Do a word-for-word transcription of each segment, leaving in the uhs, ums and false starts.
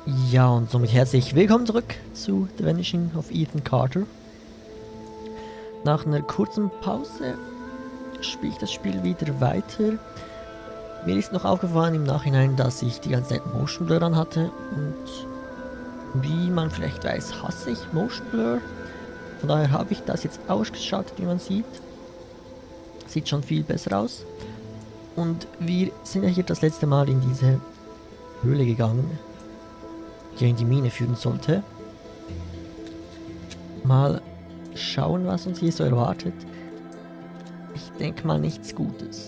Ja, und somit herzlich willkommen zurück zu The Vanishing of Ethan Carter. Nach einer kurzen Pause spiele ich das Spiel wieder weiter. Mir ist noch aufgefallen im Nachhinein, dass ich die ganze Zeit Motion Blur an hatte. Und wie man vielleicht weiß, hasse ich Motion Blur. Von daher habe ich das jetzt ausgeschaltet, wie man sieht. Sieht schon viel besser aus. Und wir sind ja hier das letzte Mal in diese Höhle gegangen, die in die Mine führen sollte. Mal schauen, was uns hier so erwartet. Ich denke mal nichts Gutes.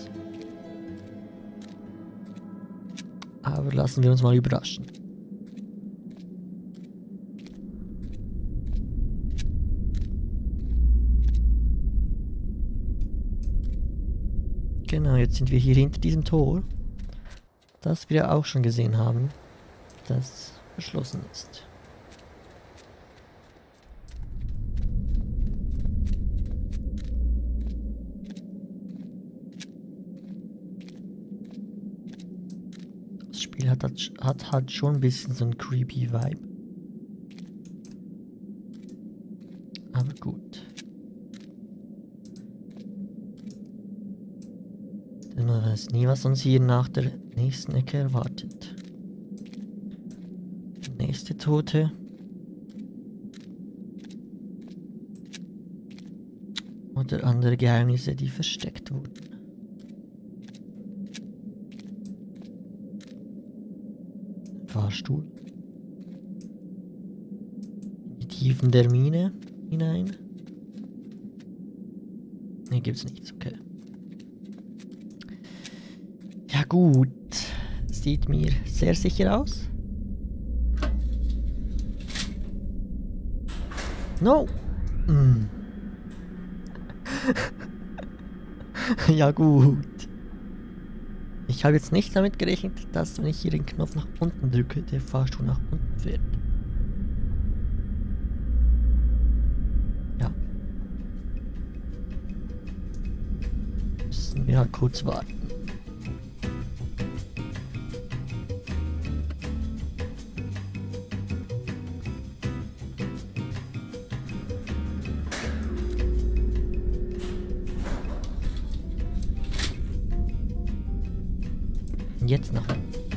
Aber lassen wir uns mal überraschen. Genau, jetzt sind wir hier hinter diesem Tor, das wir auch schon gesehen haben, das verschlossen ist. Das Spiel hat, hat halt schon ein bisschen so einen creepy Vibe. Aber gut. Denn man weiß nie, was uns hier nach der nächsten Ecke erwartet. Nächste Tote. Oder andere Geheimnisse, die versteckt wurden. Fahrstuhl. In die Tiefen der Mine hinein. Ne, gibt's nichts, okay. Ja gut. Sieht mir sehr sicher aus. No! Mm. Ja gut. Ich habe jetzt nicht damit gerechnet, dass wenn ich hier den Knopf nach unten drücke, der Fahrstuhl nach unten fährt. Ja. Müssen wir halt kurz warten. Jetzt noch.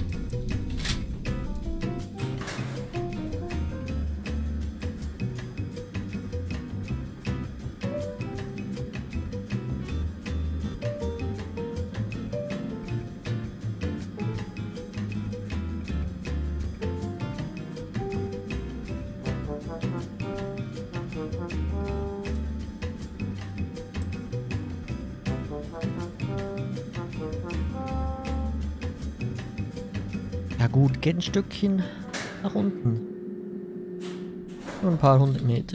Ja gut, geht ein Stückchen nach unten. Nur ein paar hundert Meter.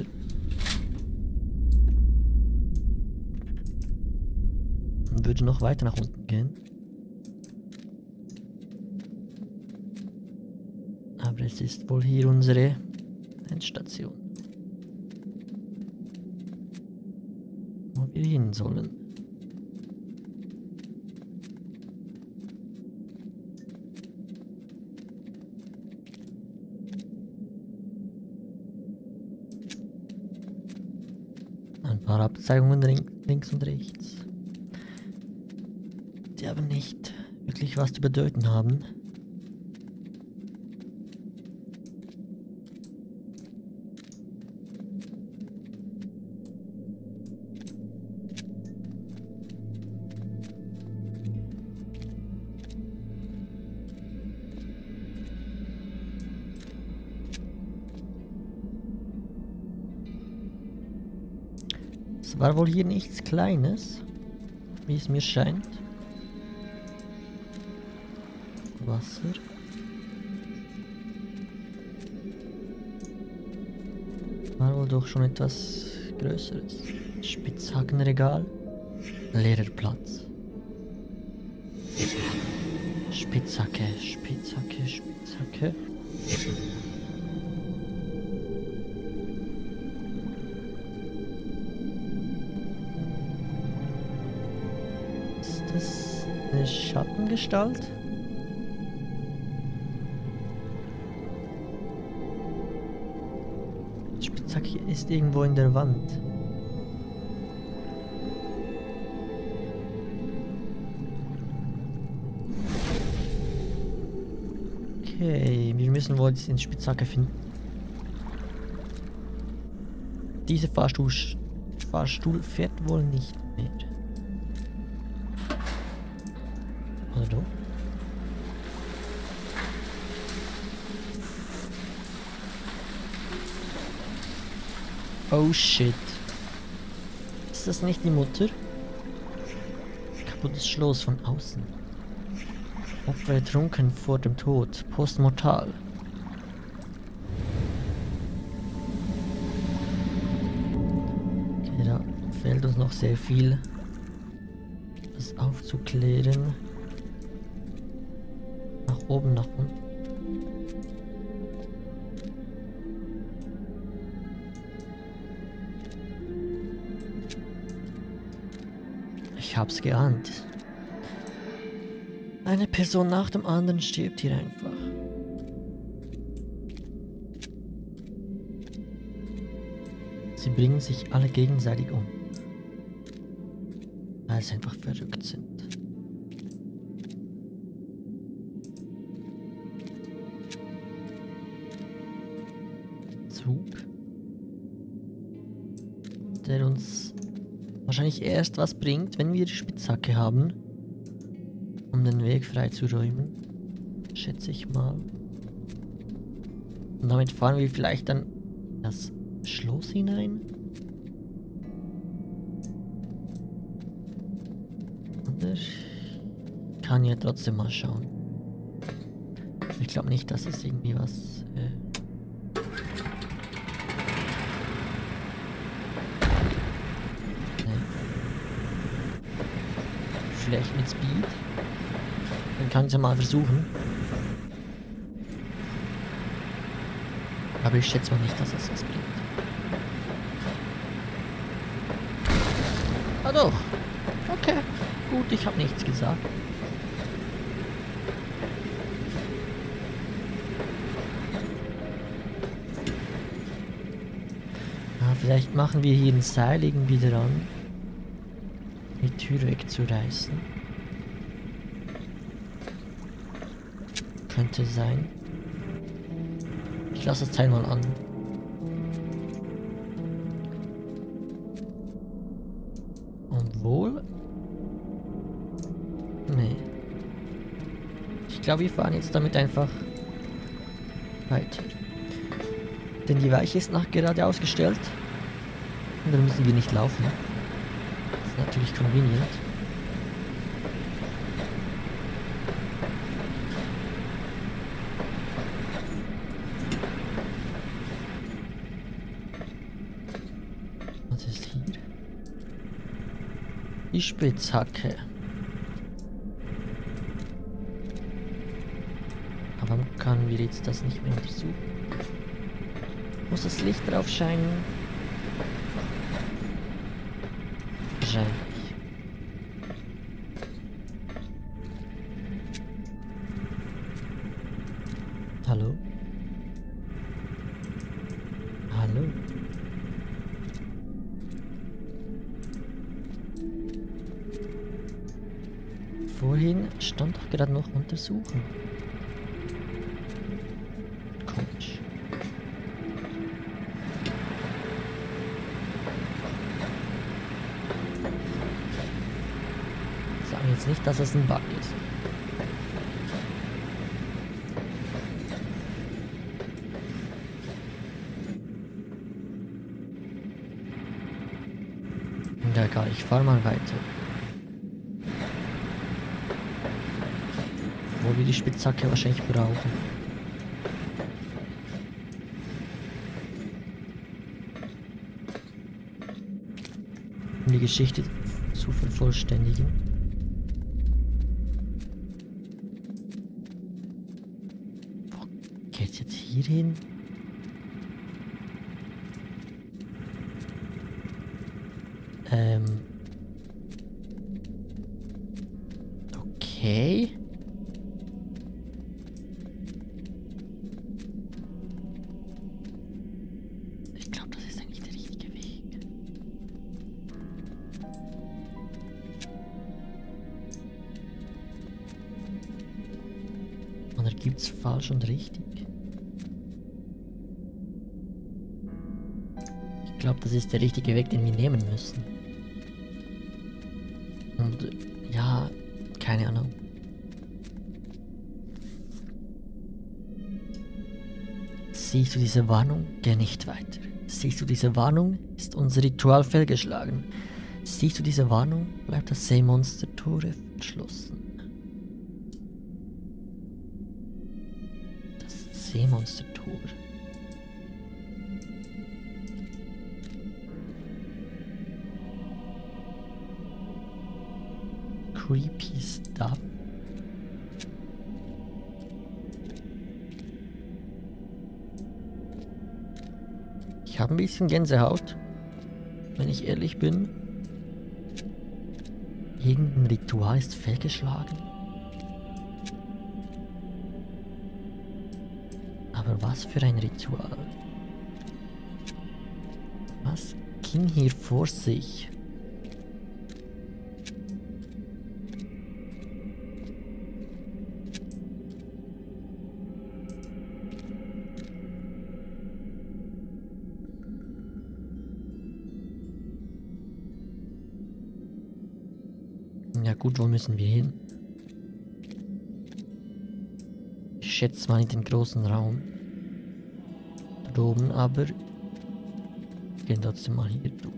Und würde noch weiter nach unten gehen. Aber es ist wohl hier unsere Endstation. Wo wir hin sollen. Ein paar Abzeigungen links und rechts, die aber nicht wirklich was zu bedeuten haben. Es war wohl hier nichts Kleines, wie es mir scheint. Wasser. War wohl doch schon etwas Größeres. Spitzhackenregal. Leerer Platz. Spitzhacke, Spitzhacke, Spitzhacke. Eine Schattengestalt? Spitzhacke ist irgendwo in der Wand. Okay, wir müssen wohl jetzt den Spitzhacke finden. Dieser Fahrstuhl, Fahrstuhl fährt wohl nicht mehr. Oder doch? Oh shit. Ist das nicht die Mutter? Kaputtes Schloss von außen. Opfer ertrunken vor dem Tod. Postmortal. Okay, da fehlt uns noch sehr viel, das aufzuklären. Nach oben, nach unten. Ich hab's geahnt. Eine Person nach dem anderen stirbt hier einfach. Sie bringen sich alle gegenseitig um. Weil sie einfach verrückt sind. Zug. Der uns wahrscheinlich erst was bringt, wenn wir die Spitzhacke haben. Um den Weg freizuräumen. Schätze ich mal. Und damit fahren wir vielleicht dann in das Schloss hinein. Oder ich kann ja trotzdem mal schauen. Ich glaube nicht, dass es irgendwie was... Äh nee. Vielleicht mit Speed. Dann kann ich es ja mal versuchen. Aber ich schätze mal nicht, dass es was bringt. Ah doch. Okay. Gut, ich habe nichts gesagt. Ah, vielleicht machen wir hier ein Seil irgendwie dran. Die Tür wegzureißen. Könnte sein. Ich lasse das Teil mal an. Obwohl... Nee. Ich glaube, wir fahren jetzt damit einfach weiter. Denn die Weiche ist nach gerade ausgestellt. Und dann müssen wir nicht laufen. Das ist natürlich convenient. Die Spitzhacke. Aber warum können wir jetzt das nicht mehr untersuchen? Muss das Licht drauf scheinen? Wahrscheinlich. Hallo? Hallo? Vorhin stand doch gerade noch untersuchen. Komisch. Sagen jetzt nicht, dass es ein Bug ist. Ja, egal, ich fahr mal weiter. Wo wir die Spitzhacke wahrscheinlich brauchen. Um die Geschichte zu vervollständigen. Wo geht's jetzt hier hin? Ähm. Okay. gibt's falsch und richtig? Ich glaube, das ist der richtige Weg, den wir nehmen müssen. Und ja, keine Ahnung. Siehst du diese Warnung? Geh nicht weiter. Siehst du diese Warnung? Ist unser Ritual fehlgeschlagen. Siehst du diese Warnung? Bleibt das Seemonster-Tore verschlossen. Das Seemonster-Tor. Creepy Stuff. Ich habe ein bisschen Gänsehaut, wenn ich ehrlich bin. Irgendein Ritual ist fehlgeschlagen. Aber was für ein Ritual? Was ging hier vor sich? Ja gut, wo müssen wir hin? Ich schätze mal in den großen Raum. Da oben aber... Wir gehen trotzdem mal hier durch.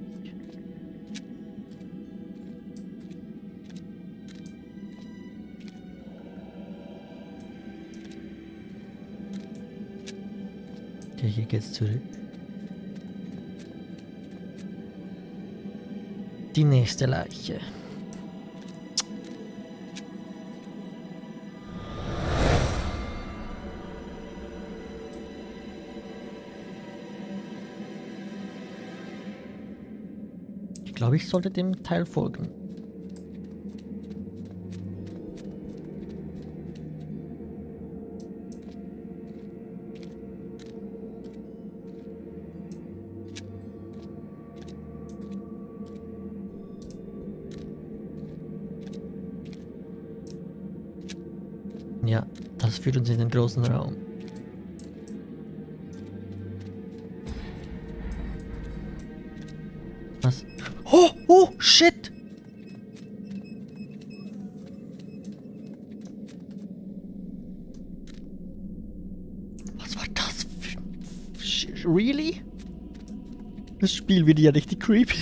Okay, hier geht's zurück. Die nächste Leiche. Ich glaube, ich sollte dem Teil folgen. Ja, das führt uns in den großen Raum. Was? Oh, oh, shit! Was war das für... Sh- Really? Das Spiel wird ja richtig creepy.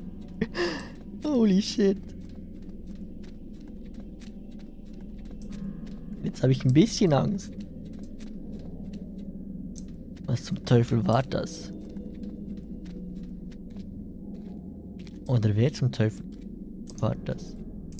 Holy shit. Jetzt habe ich ein bisschen Angst. Was zum Teufel war das? Oder wer zum Teufel war das?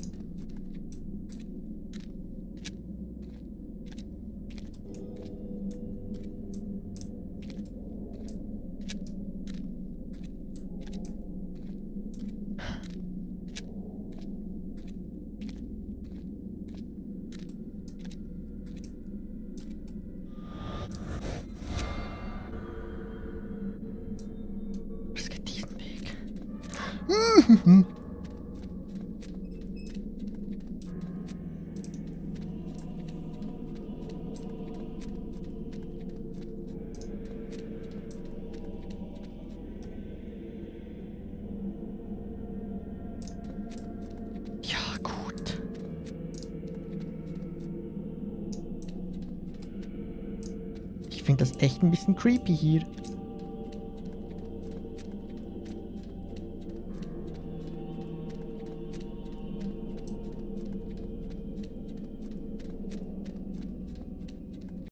Es geht diesen Weg. Ja, gut. Ich finde das echt ein bisschen creepy hier.